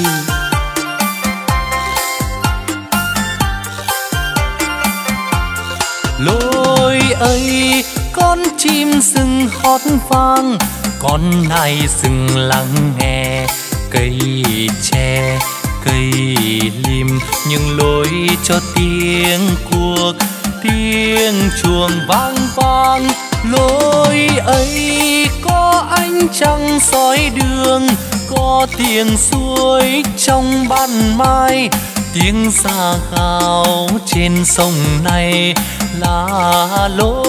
Lối ấy con chim rừng hót vang, con nai rừng lắng nghe, cây tre cây lim nhưng lối cho tiếng cuộc tiếng chuông vang vang. Lối ấy có ánh trăng soi đường, có tiếng suối trong ban mai, tiếng xa khao trên sông này là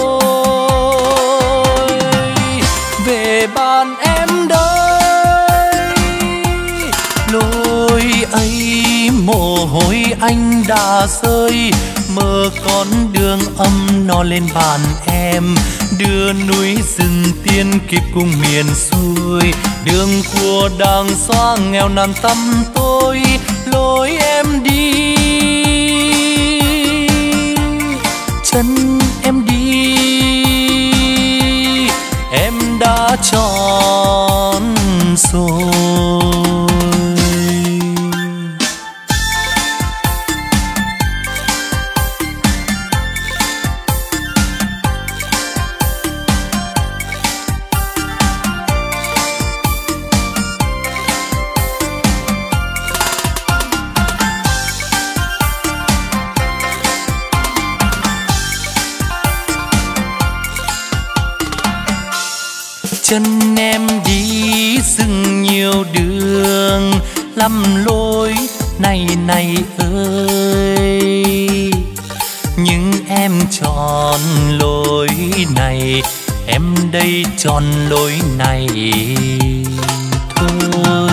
lối về bàn em đây. Lối ấy mồ hôi anh đã rơi, mơ con đường âm nó lên bàn em, đưa núi rừng tiên kịp cùng miền xuôi, đường của đàng xoa nghèo nàn tăm tôi. Lối em đi chân em đi, em đã chọn rồi. Chân em đi rừng nhiều đường lầm lối này này ơi, nhưng em chọn lối này, em đây chọn lối này thôi.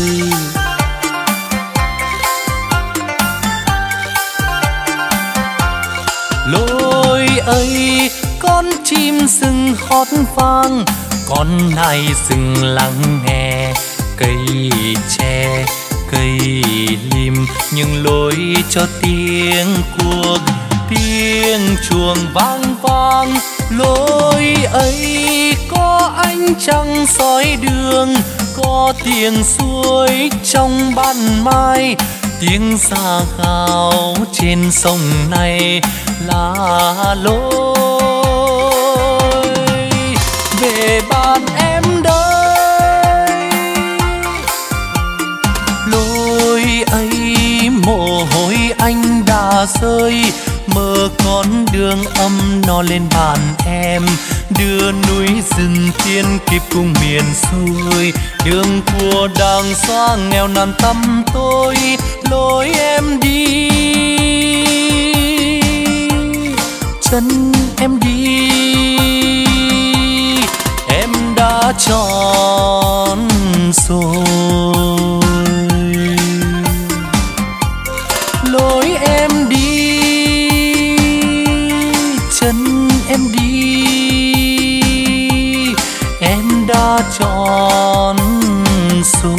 Lối ấy con chim rừng hót vang, con nai rừng lắng nghe, cây tre cây lim nhưng lối cho tiếng cuộc tiếng chuông vang vang. Lối ấy có ánh trăng soi đường, có tiếng suối trong ban mai, tiếng xa khao trên sông này là lối về bàn em đây. Lối ấy mồ hôi anh đã rơi, mơ con đường âm nó lên bàn em, đưa núi rừng tiên kịp cùng miền xuôi, đường của đàng xoa nghèo nàn tăm tôi. Lối em đi chân em đi, em đã chọn rồi. Lối em đi chân em đi, em đã chọn rồi.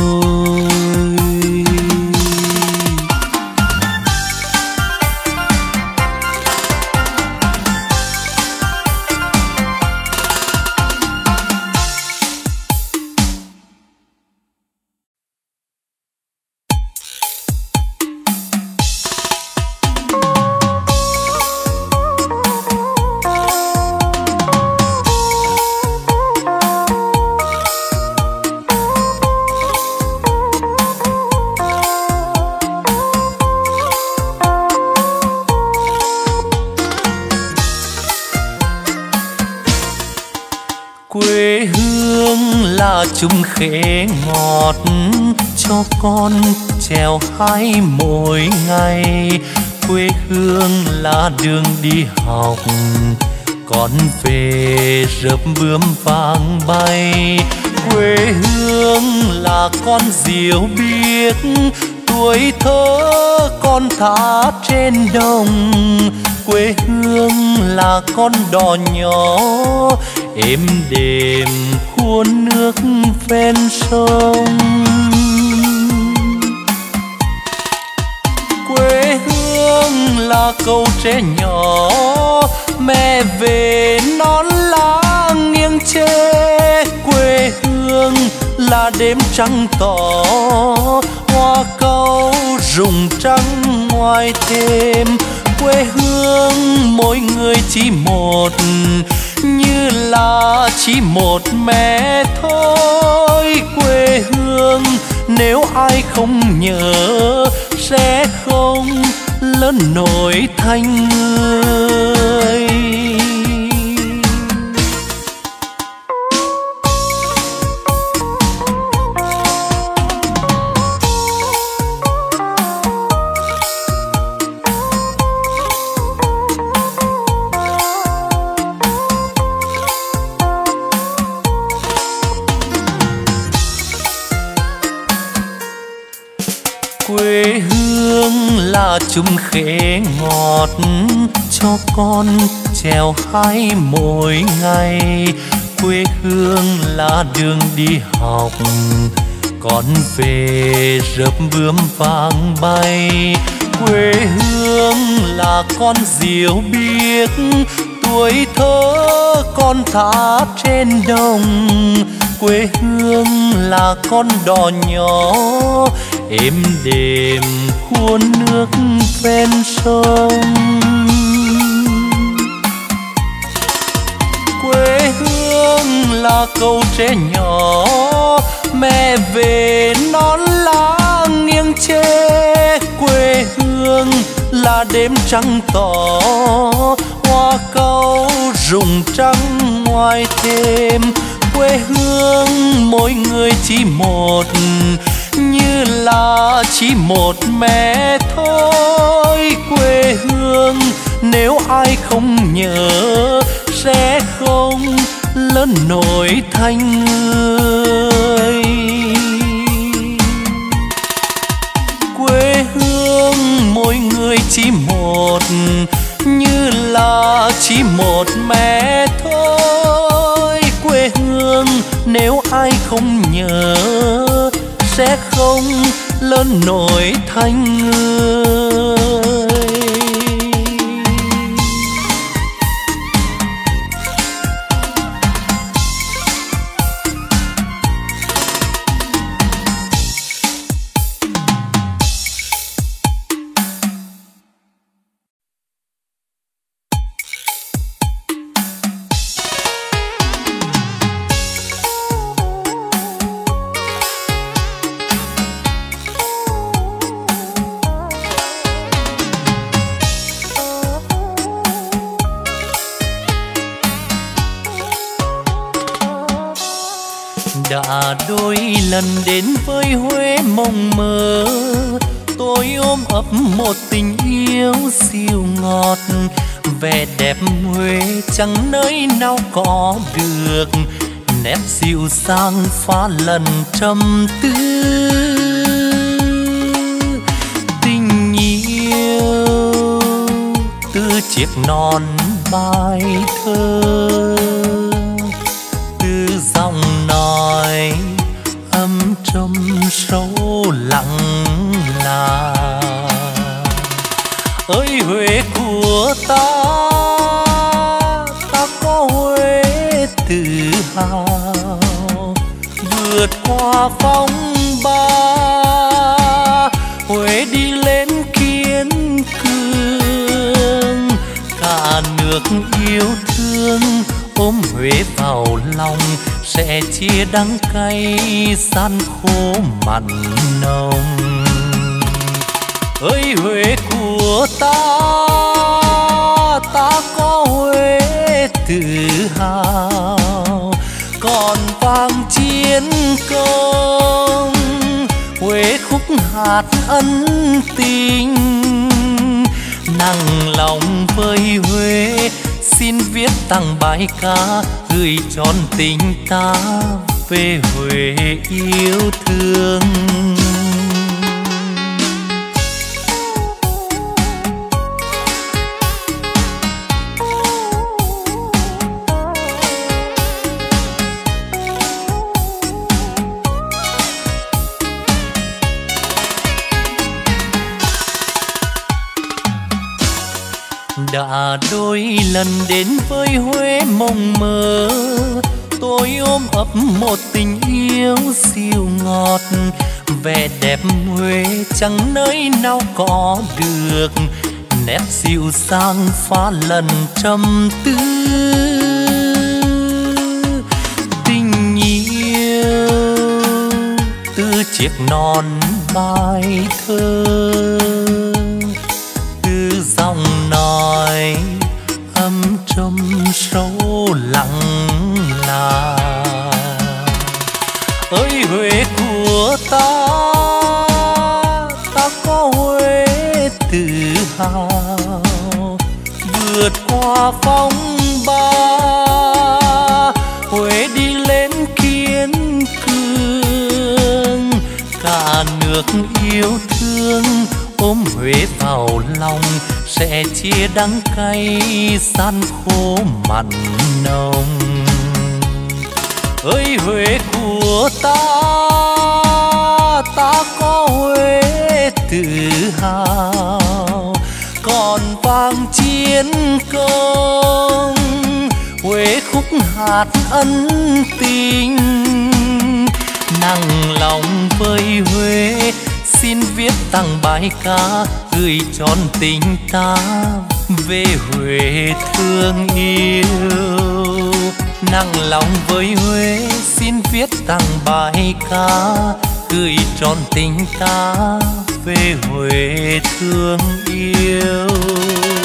Quê hương là chung khế ngọt cho con trèo hái mỗi ngày, quê hương là đường đi học, con về rợp bướm vàng bay. Quê hương là con diều biếc, tuổi thơ con thả trên đồng, quê hương là con đò nhỏ êm đềm khuôn nước ven sông. Quê hương là câu tre nhỏ mẹ về non lá nghiêng tre. Quê hương là đêm trăng tỏ hoa cau rụng trắng ngoài thềm. Quê hương mỗi người chỉ một như là chỉ một mẹ thôi. Quê hương nếu ai không nhớ sẽ không lớn nổi thành người. Quê hương là chum khế ngọt cho con trèo hái mỗi ngày. Quê hương là đường đi học con về rợp bướm vàng bay. Quê hương là con diều biếc tuổi thơ con thả trên đồng. Quê hương là con đò nhỏ êm đềm khuôn nước ven sông. Quê hương là câu tre nhỏ mẹ về non lá nghiêng tre. Quê hương là đêm trăng tỏ hoa cau rụng trắng ngoài thềm. Quê hương mỗi người chỉ một như là chỉ một mẹ thôi. Quê hương nếu ai không nhớ sẽ không lớn nổi thành người. Quê hương mỗi người chỉ một như là chỉ một mẹ thôi. Quê hương nếu ai không nhớ sẽ không lớn nổi thành người. Đã đôi lần đến với Huế mộng mơ, tôi ôm ấp một tình yêu siêu ngọt. Vẻ đẹp Huế chẳng nơi nào có được, nét dịu dàng pha lần trầm tư. Tình yêu từ chiếc non bài thơ, từ dòng nói âm trầm sâu lặng làng. Ơi Huế của ta, ta có Huế tự hào, vượt qua phong ba. Huế đi lên kiên cường, cả nước yêu thương ôm Huế vào lòng, sẽ chia đắng cay gian khổ mặn nồng. Ơi Huế của ta, ta có Huế tự hào, còn vang chiến công. Huế khúc hát ân tình, nặng lòng với Huế, xin viết tặng bài ca gửi trọn tình ta về Huế yêu thương. Đã đôi lần đến với Huế mộng mơ, tôi ôm ấp một tình yêu siêu ngọt. Vẻ đẹp Huế chẳng nơi nào có được, nét dịu dàng pha lần trầm tư. Tình yêu từ chiếc non bài thơ, từ dòng nói âm trầm sâu lặng là. Ơi Huế của ta, ta có Huế tự hào, vượt qua phong ba, Huế đi lên kiên cường. Cả nước yêu thương ôm Huế vào lòng, sẽ chia đắng cay gian khổ mặn nồng. Ơi Huế của ta, ta có Huế tự hào, còn vang chiến công, Huế khúc hát ân tình. Nặng lòng với Huế, xin viết tặng bài ca gửi trọn tình ta về Huế thương yêu. Nặng lòng với Huế, xin viết tặng bài ca gửi trọn tình ta về Huế thương yêu.